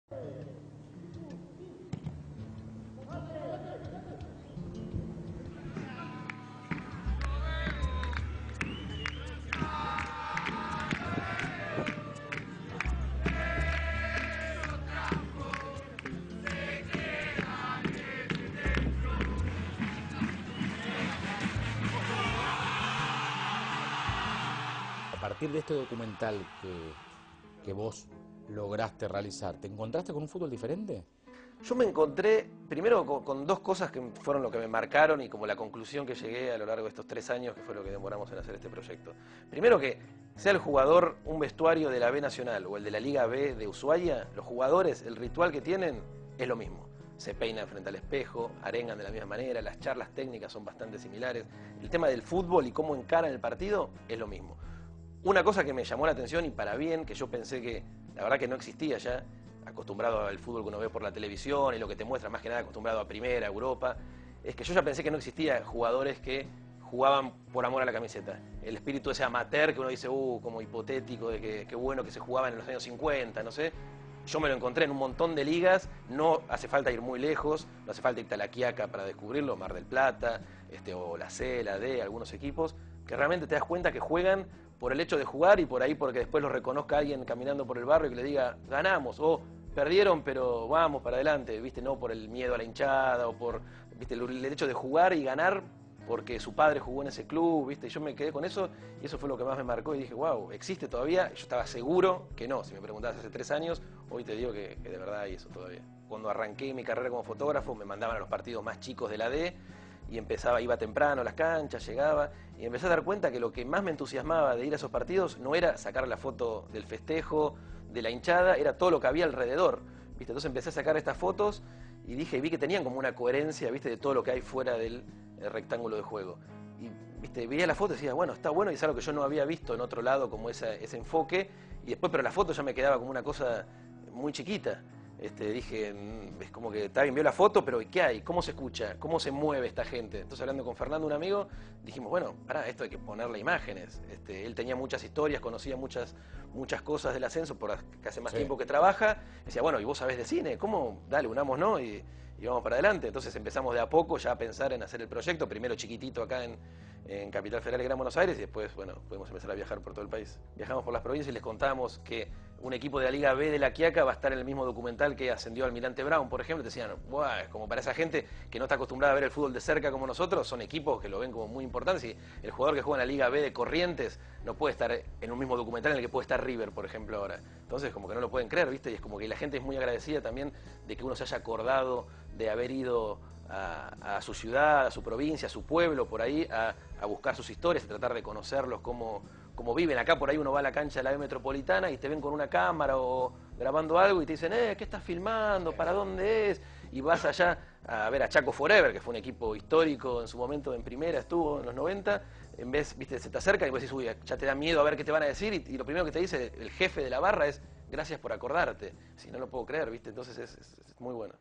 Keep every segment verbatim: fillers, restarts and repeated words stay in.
A partir de este documental que, que vos lograste realizar, ¿te encontraste con un fútbol diferente? Yo me encontré primero con, con dos cosas que fueron lo que me marcaron y como la conclusión que llegué a lo largo de estos tres años, que fue lo que demoramos en hacer este proyecto. Primero que sea el jugador un vestuario de la B Nacional o el de la Liga B de Ushuaia, los jugadores, el ritual que tienen es lo mismo. Se peinan frente al espejo, arengan de la misma manera, las charlas técnicas son bastante similares. El tema del fútbol y cómo encaran el partido es lo mismo. Una cosa que me llamó la atención y para bien, que yo pensé que la verdad que no existía ya, acostumbrado al fútbol que uno ve por la televisión y lo que te muestra más que nada acostumbrado a Primera, Europa, es que yo ya pensé que no existía jugadores que jugaban por amor a la camiseta. El espíritu ese amateur que uno dice, uh, como hipotético, de que, que bueno que se jugaban en los años cincuenta, no sé. Yo me lo encontré en un montón de ligas, no hace falta ir muy lejos, no hace falta irte a La Quiaca para descubrirlo, Mar del Plata, este, o la C, la D, algunos equipos, que realmente te das cuenta que juegan por el hecho de jugar y por ahí porque después los reconozca alguien caminando por el barrio y que le diga, ganamos, o perdieron, pero vamos para adelante, ¿viste? No por el miedo a la hinchada o por, ¿viste? El, el hecho de jugar y ganar porque su padre jugó en ese club, ¿viste? Y yo me quedé con eso y eso fue lo que más me marcó y dije, wow, ¿existe todavía? Yo estaba seguro que no, si me preguntabas hace tres años, hoy te digo que, que de verdad hay eso todavía. Cuando arranqué mi carrera como fotógrafo me mandaban a los partidos más chicos de la D y empezaba, iba temprano a las canchas, llegaba y empecé a dar cuenta que lo que más me entusiasmaba de ir a esos partidos no era sacar la foto del festejo, de la hinchada, era todo lo que había alrededor, ¿viste? Entonces empecé a sacar estas fotos y dije, vi que tenían como una coherencia, ¿viste? De todo lo que hay fuera del rectángulo de juego. Y, ¿viste? Veía la foto y decía, bueno, está bueno y es algo que yo no había visto en otro lado como esa, ese enfoque y después, pero la foto ya me quedaba como una cosa muy chiquita. Este, dije, es como que está bien, vio la foto, pero ¿qué hay? ¿Cómo se escucha? ¿Cómo se mueve esta gente? Entonces, hablando con Fernando, un amigo, dijimos, bueno, pará, esto hay que ponerle imágenes. Este, él tenía muchas historias, conocía muchas, muchas cosas del ascenso, por que hace más Sí. tiempo que trabaja. Decía, bueno, ¿y vos sabés de cine? ¿Cómo? Dale, unamos, ¿no? Y, y vamos para adelante. Entonces empezamos de a poco ya a pensar en hacer el proyecto, primero chiquitito acá en, en Capital Federal y Gran Buenos Aires, y después, bueno, pudimos empezar a viajar por todo el país. Viajamos por las provincias y les contamos que un equipo de la Liga B de La Quiaca va a estar en el mismo documental que ascendió Almirante Brown, por ejemplo. Te decían, buah, es como para esa gente que no está acostumbrada a ver el fútbol de cerca como nosotros, son equipos que lo ven como muy importantes y el jugador que juega en la Liga B de Corrientes no puede estar en un mismo documental en el que puede estar River, por ejemplo, ahora. Entonces, como que no lo pueden creer, ¿viste? Y es como que la gente es muy agradecida también de que uno se haya acordado de haber ido a, a su ciudad, a su provincia, a su pueblo, por ahí, a, a buscar sus historias, a tratar de conocerlos, cómo, cómo viven. Acá por ahí uno va a la cancha de la B Metropolitana y te ven con una cámara o grabando algo y te dicen, eh, ¿qué estás filmando? ¿Para dónde es? Y vas allá a ver a Chaco Forever, que fue un equipo histórico en su momento en primera, estuvo en los noventa, en vez, viste, se te acerca y vos decís, uy, ya te da miedo a ver qué te van a decir y, y lo primero que te dice el jefe de la barra es, gracias por acordarte. Si no lo puedo creer, viste, entonces es, es, es muy bueno.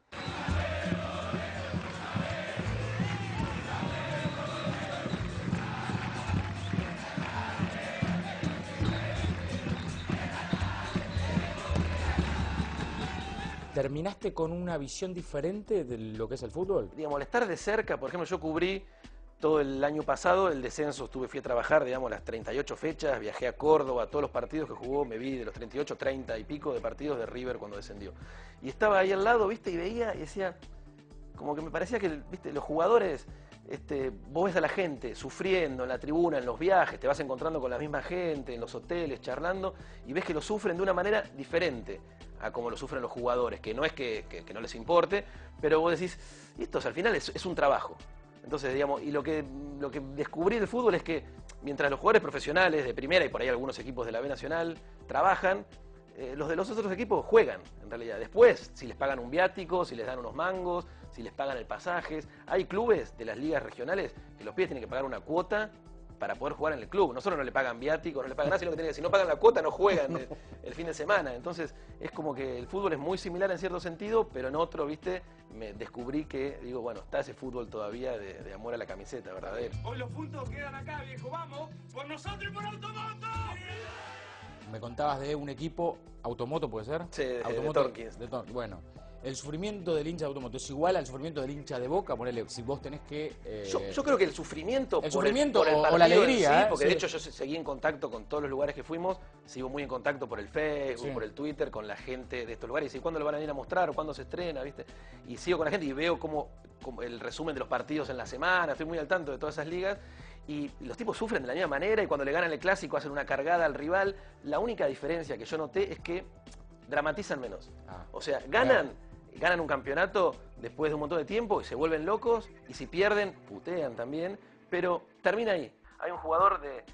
¿Terminaste con una visión diferente de lo que es el fútbol? Digamos, al estar de cerca, por ejemplo, yo cubrí todo el año pasado el descenso, estuve, fui a trabajar, digamos, las treinta y ocho fechas, viajé a Córdoba, todos los partidos que jugó, me vi de los treinta y ocho, treinta y pico de partidos de River cuando descendió. Y estaba ahí al lado, viste, y veía y decía, como que me parecía que, viste, los jugadores, este, vos ves a la gente sufriendo en la tribuna, en los viajes, te vas encontrando con la misma gente, en los hoteles, charlando, y ves que lo sufren de una manera diferente a como lo sufren los jugadores, que no es que, que, que no les importe, pero vos decís, esto al final es, es un trabajo. Entonces, digamos, y lo que, lo que descubrí del fútbol es que mientras los jugadores profesionales de primera y por ahí algunos equipos de la B Nacional trabajan, eh, los de los otros equipos juegan, en realidad. Después, si les pagan un viático, si les dan unos mangos, si les pagan el pasaje. Hay clubes de las ligas regionales que los pibes tienen que pagar una cuota para poder jugar en el club. Nosotros no le pagan viático, no le pagan nada, sino que tienen que, si no pagan la cuota no juegan el, el fin de semana. Entonces es como que el fútbol es muy similar en cierto sentido, pero en otro, viste, me descubrí que, digo, bueno, está ese fútbol todavía de, de amor a la camiseta, verdadero. Hoy los puntos quedan acá, viejo, vamos, por nosotros y por Automoto. me contabas de un equipo, Automoto, ¿puede ser? Sí, de, Automoto, de Torquins. de Tor bueno, el sufrimiento del hincha de Automoto es igual al sufrimiento del hincha de Boca, ponele, si vos tenés que... Eh, yo, yo creo que el sufrimiento, el por, sufrimiento el, por el o, partido o la alegría, en sí, ¿eh? porque Sí. de hecho yo seguí en contacto con todos los lugares que fuimos, sigo muy en contacto por el Facebook, Sí. por el Twitter, con la gente de estos lugares, y cuándo lo van a venir a mostrar, o cuándo se estrena, ¿viste? Y sigo con la gente y veo cómo, cómo el resumen de los partidos en la semana, estoy muy al tanto de todas esas ligas, y los tipos sufren de la misma manera, y cuando le ganan el clásico hacen una cargada al rival. La única diferencia que yo noté es que dramatizan menos. Ah. O sea, ganan... ganan un campeonato después de un montón de tiempo y se vuelven locos, y si pierden, putean también, pero termina ahí. Hay un jugador de,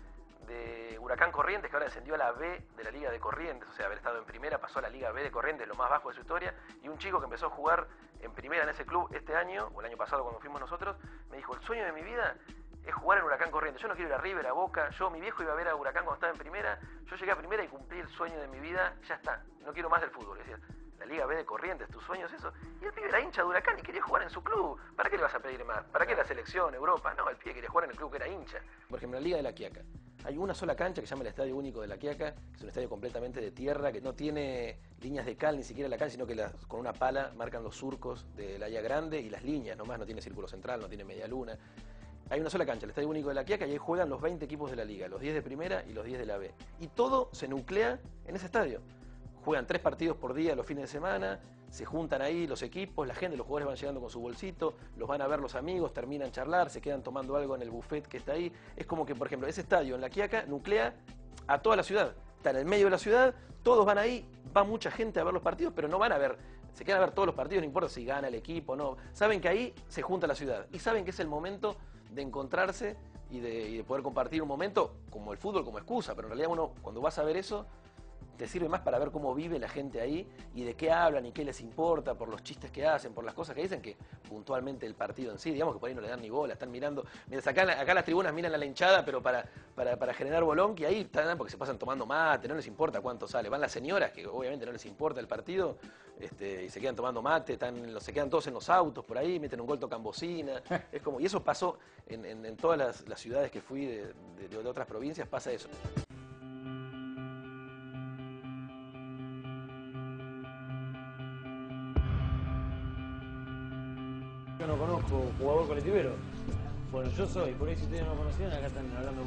de Huracán Corrientes que ahora descendió a la B de la Liga de Corrientes, o sea, haber estado en primera, pasó a la Liga B de Corrientes, lo más bajo de su historia, y un chico que empezó a jugar en primera en ese club este año, o el año pasado cuando fuimos nosotros, me dijo, el sueño de mi vida es jugar en Huracán Corrientes. Yo no quiero ir a River, a Boca. Yo, mi viejo iba a ver a Huracán cuando estaba en primera. Yo llegué a primera y cumplí el sueño de mi vida. Ya está. No quiero más del fútbol. Es decir, la Liga B de Corrientes, tu sueño es eso. Y el pibe era hincha de Huracán y quería jugar en su club. ¿Para qué le vas a pedir más? ¿Para qué la selección, Europa? No, el pibe quería jugar en el club que era hincha. Por ejemplo, en la Liga de la Quiaca hay una sola cancha que se llama el Estadio Único de la Quiaca, que es un estadio completamente de tierra, que no tiene líneas de cal ni siquiera la cancha, sino que las, con una pala marcan los surcos de la Haya Grande y las líneas nomás, no tiene círculo central, no tiene media luna. Hay una sola cancha, el Estadio Único de la Quiaca, y ahí juegan los veinte equipos de la Liga, los diez de primera y los diez de la B. Y todo se nuclea en ese estadio. Juegan tres partidos por día los fines de semana, se juntan ahí los equipos, la gente, los jugadores van llegando con su bolsito, los van a ver los amigos, terminan a charlar, se quedan tomando algo en el buffet que está ahí. Es como que, por ejemplo, ese estadio en la Quiaca nuclea a toda la ciudad. Está en el medio de la ciudad, todos van ahí, va mucha gente a ver los partidos, pero no van a ver, se quedan a ver todos los partidos, no importa si gana el equipo o no. Saben que ahí se junta la ciudad y saben que es el momento de encontrarse y de, y de poder compartir un momento como el fútbol como excusa, pero en realidad uno cuando vas a ver eso te sirve más para ver cómo vive la gente ahí y de qué hablan y qué les importa, por los chistes que hacen, por las cosas que dicen, que puntualmente el partido en sí, digamos que por ahí no le dan ni bola, están mirando, mientras acá, acá las tribunas miran a la hinchada, pero para, para, para generar bolón, que ahí están porque se pasan tomando mate, no les importa cuánto sale, van las señoras que obviamente no les importa el partido, este, y se quedan tomando mate, están, se quedan todos en los autos por ahí, meten un gol, tocan bocina, es como, y eso pasó en, en, en todas las, las ciudades que fui de, de, de otras provincias, pasa eso. Yo no conozco jugador colectivero. Bueno, yo soy, por ahí si ustedes no conocían, acá están hablando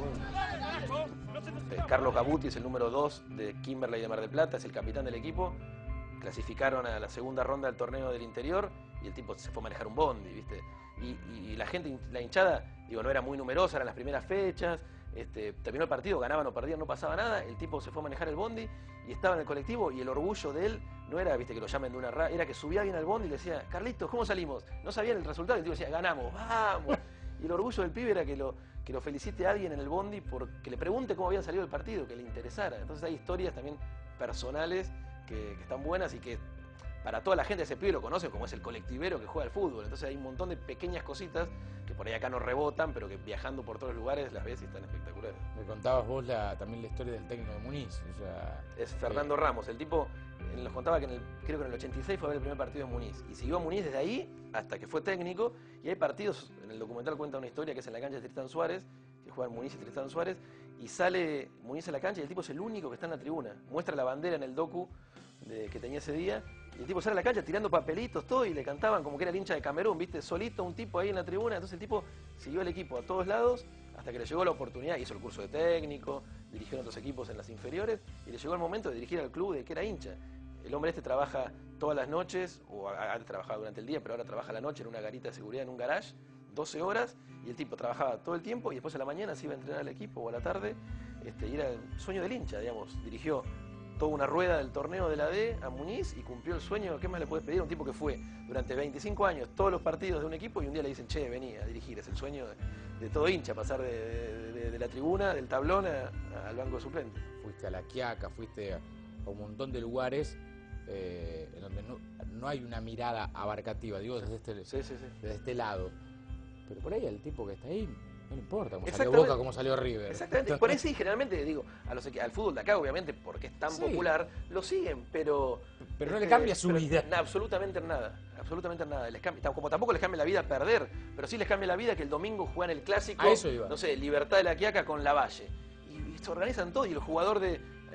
conmigo. Carlos Gabuti es el número dos de Kimberley de Mar del Plata, es el capitán del equipo. Clasificaron a la segunda ronda del torneo del interior y el tipo se fue a manejar un bondi, ¿viste? Y, y la gente, la hinchada, digo, no era muy numerosa, eran las primeras fechas. Este, terminó el partido, ganaban o perdían, no pasaba nada, el tipo se fue a manejar el bondi y estaba en el colectivo y el orgullo de él no era, viste, que lo llamen de una ra, era que subía bien al bondi y le decía, Carlitos, ¿cómo salimos? No sabían el resultado y el tipo decía, ganamos, vamos. Y el orgullo del pibe era que lo, que lo felicite a alguien en el bondi, porque le pregunte cómo habían salido el partido, que le interesara. Entonces hay historias también personales que, que están buenas y que para toda la gente ese pibe lo conoce como es el colectivero que juega al fútbol. Entonces hay un montón de pequeñas cositas que por ahí acá no rebotan, pero que viajando por todos los lugares las ves y están espectaculares. Me contabas vos la, también la historia del técnico de Muniz. O sea, es Fernando eh, Ramos, el tipo nos contaba que en el, creo que en el ochenta y seis fue a ver el primer partido de Muniz. Y siguió a Muniz desde ahí hasta que fue técnico. Y hay partidos, en el documental cuenta una historia que es en la cancha de Tristán Suárez, que juegan Muniz y Tristán Suárez, y sale Muniz a la cancha y el tipo es el único que está en la tribuna. Muestra la bandera en el docu de, que tenía ese día. Y el tipo sale a la cancha tirando papelitos, todo, y le cantaban como que era el hincha de Camerún, ¿viste? Solito un tipo ahí en la tribuna. Entonces el tipo siguió al equipo a todos lados hasta que le llegó la oportunidad. Hizo el curso de técnico, dirigió en otros equipos en las inferiores y le llegó el momento de dirigir al club de que era hincha. El hombre este trabaja todas las noches, o antes trabajaba durante el día, pero ahora trabaja la noche en una garita de seguridad, en un garage, doce horas, y el tipo trabajaba todo el tiempo y después a la mañana se iba a entrenar al equipo o a la tarde, este, y era el sueño del hincha, digamos. Dirigió toda una rueda del torneo de la D a Muniz y cumplió el sueño. ¿Qué más le puedes pedir a un tipo que fue durante veinticinco años todos los partidos de un equipo y un día le dicen, che, vení a dirigir? Es el sueño de, de todo hincha, pasar de, de, de, de la tribuna, del tablón a, a, al banco de suplente. Fuiste a La Quiaca, fuiste a un montón de lugares eh, en donde no, no hay una mirada abarcativa, digo, desde este, sí, sí, sí. desde este lado. Pero por ahí el tipo que está ahí no le importa cómo salió Boca, cómo salió River. Exactamente, por ahí sí, generalmente, digo, a los, al fútbol de acá, obviamente, porque es tan sí. popular, lo siguen, pero... Pero no este, le cambia su vida. No, absolutamente nada, absolutamente nada. Les cambia, como tampoco les cambia la vida perder, pero sí les cambia la vida que el domingo juegan el clásico, a eso iba. No sé, Libertad de la Quiaca con Lavalle. Y, y se organizan todo, y el jugador de...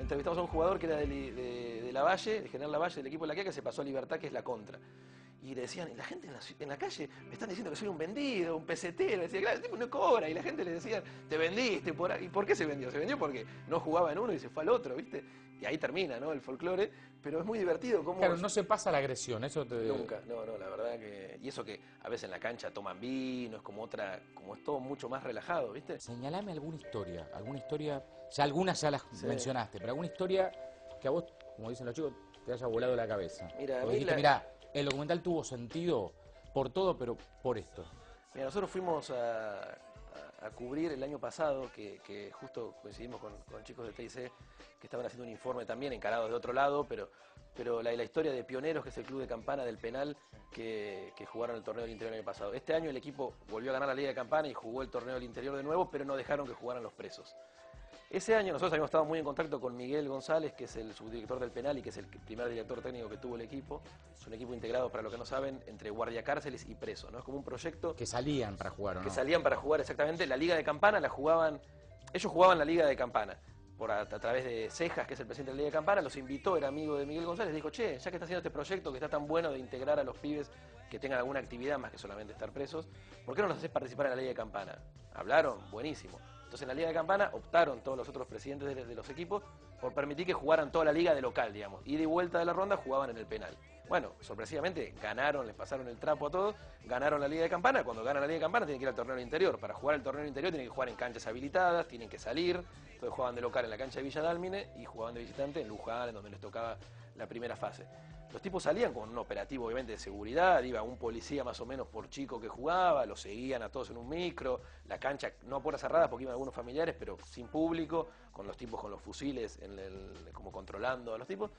entrevistamos a un jugador que era de, de, de Lavalle, de General Lavalle, del equipo de La Quiaca, que se pasó a Libertad, que es la contra. Y le decían, la gente en la, en la calle me están diciendo que soy un vendido, un pesetero. Le decía, claro, el tipo no cobra. Y la gente le decía, te vendiste. Por ahí. ¿Y por qué se vendió? Se vendió porque no jugaba en uno y se fue al otro, ¿viste? Y ahí termina, ¿no? El folclore. Pero es muy divertido. Cómo Claro, no se pasa la agresión, eso te... Nunca, no, no, la verdad que... Y eso que a veces en la cancha toman vino, es como otra... Como es todo mucho más relajado, ¿viste? Señalame alguna historia, alguna historia... Ya algunas ya las sí. mencionaste, pero alguna historia que a vos, como dicen los chicos, te haya volado la cabeza. Mira, dijiste, la... mirá, el documental tuvo sentido por todo, pero por esto. Mira, nosotros fuimos a, a, a cubrir el año pasado, que, que justo coincidimos con, con chicos de T I C, que estaban haciendo un informe también, encarados de otro lado, pero, pero la, la historia de Pioneros, que es el club de Campana del Penal, que, que jugaron el torneo del interior el año pasado. Este año el equipo volvió a ganar la Liga de Campana y jugó el torneo del interior de nuevo, pero no dejaron que jugaran los presos. Ese año nosotros habíamos estado muy en contacto con Miguel González, que es el subdirector del penal y que es el primer director técnico que tuvo el equipo. Es un equipo integrado, para los que no saben, entre guardiacárceles y presos, ¿no? Es como un proyecto... Que salían para jugar, ¿o no? Que salían para jugar, exactamente. La Liga de Campana la jugaban... Ellos jugaban la Liga de Campana. Por a, a través de Cejas, que es el presidente de la Liga de Campana, los invitó, era amigo de Miguel González, dijo, che, ya que está haciendo este proyecto que está tan bueno de integrar a los pibes que tengan alguna actividad más que solamente estar presos, ¿por qué no los haces participar en la Liga de Campana? Hablaron, buenísimo. Entonces en la Liga de Campana optaron todos los otros presidentes de, de los equipos por permitir que jugaran toda la liga de local, digamos. Ida y vuelta de la ronda jugaban en el penal. Bueno, sorpresivamente ganaron, les pasaron el trapo a todos, ganaron la Liga de Campana. Cuando ganan la Liga de Campana tienen que ir al torneo interior. Para jugar el torneo interior tienen que jugar en canchas habilitadas, tienen que salir. Entonces jugaban de local en la cancha de Villa Dálmine y jugaban de visitante en Luján, en donde les tocaba la primera fase. Los tipos salían con un operativo obviamente de seguridad, iba un policía más o menos por chico que jugaba, los seguían a todos en un micro, la cancha no a puertas cerradas porque iban algunos familiares, pero sin público, con los tipos con los fusiles en el, como controlando a los tipos.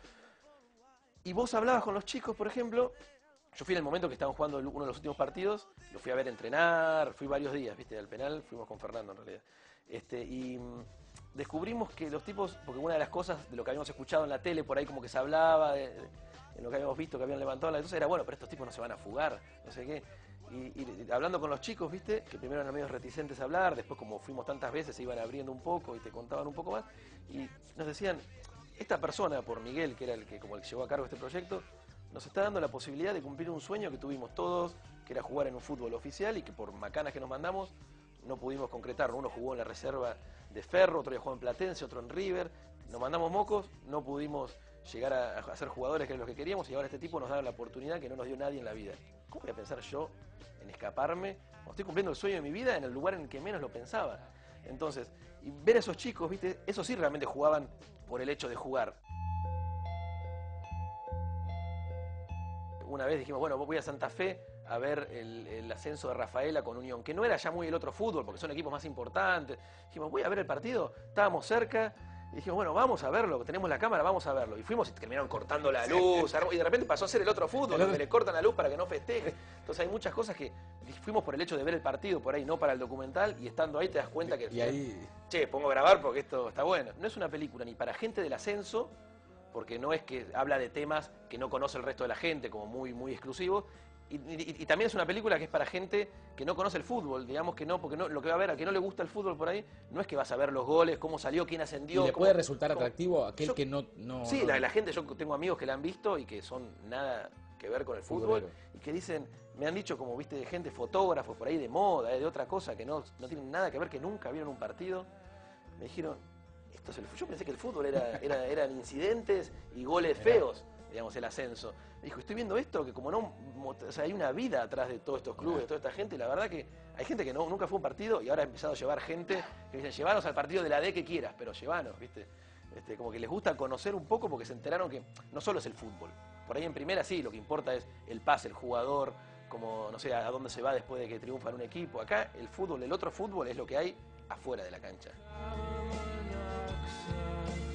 Y vos hablabas con los chicos, por ejemplo, yo fui en el momento que estaban jugando uno de los últimos partidos, los fui a ver entrenar, fui varios días, viste, al penal, fuimos con Fernando en realidad. Este, y descubrimos que los tipos, porque una de las cosas de lo que habíamos escuchado en la tele, por ahí como que se hablaba, de, de, en lo que habíamos visto que habían levantado la entonces era, bueno, pero estos tipos no se van a fugar, no sé qué. Y, y, y hablando con los chicos, viste, que primero eran medio reticentes a hablar, después como fuimos tantas veces se iban abriendo un poco y te contaban un poco más, y nos decían, esta persona, por Miguel, que era el que como el que llevó a cargo este proyecto, nos está dando la posibilidad de cumplir un sueño que tuvimos todos, que era jugar en un fútbol oficial y que por macanas que nos mandamos no pudimos concretarlo. Uno jugó en la reserva de Ferro, otro día jugó en Platense, otro en River. Nos mandamos mocos, no pudimos llegar a, a ser jugadores que es lo que queríamos y ahora este tipo nos da la oportunidad que no nos dio nadie en la vida. ¿Cómo voy a pensar yo en escaparme? Estoy cumpliendo el sueño de mi vida en el lugar en el que menos lo pensaba. Entonces, y ver a esos chicos, ¿viste? Esos sí realmente jugaban por el hecho de jugar. Una vez dijimos, bueno, voy a Santa Fe a ver el, el ascenso de Rafaela con Unión, que no era ya muy el otro fútbol, porque son equipos más importantes. Dijimos, voy a ver el partido, estábamos cerca, y dijimos, bueno, vamos a verlo, tenemos la cámara, vamos a verlo. Y fuimos y terminaron cortando la luz, y de repente pasó a ser el otro fútbol, donde le cortan la luz para que no festeje. Entonces hay muchas cosas que fuimos por el hecho de ver el partido por ahí, no para el documental, y estando ahí te das cuenta que... Y ahí... Che, pongo a grabar porque esto está bueno. No es una película ni para gente del ascenso, porque no es que habla de temas que no conoce el resto de la gente, como muy, muy exclusivos, y, y, y también es una película que es para gente que no conoce el fútbol, digamos que no, porque no, lo que va a ver, a que no le gusta el fútbol por ahí, no es que vas a ver los goles, cómo salió, quién ascendió. ¿Y le cómo, puede resultar cómo, atractivo a aquel yo, que no... no sí, no, la, la gente, yo tengo amigos que la han visto y que son nada que ver con el fútbol, futbolero. Y que dicen, me han dicho como, viste, de gente, fotógrafos por ahí de moda, de otra cosa, que no, no tienen nada que ver, que nunca vieron un partido, me dijeron... Esto es el, yo pensé que el fútbol era, era, eran incidentes y goles feos, digamos, el ascenso. Me dijo, estoy viendo esto, que como no, o sea, hay una vida atrás de todos estos clubes, de toda esta gente, y la verdad que hay gente que no, nunca fue a un partido y ahora ha empezado a llevar gente que dicen, llevanos al partido de la D que quieras, pero llevanos, ¿viste? Este, como que les gusta conocer un poco porque se enteraron que no solo es el fútbol. Por ahí en primera sí, lo que importa es el pase, el jugador, como, no sé, a dónde se va después de que triunfa en un equipo. Acá el fútbol, el otro fútbol es lo que hay afuera de la cancha.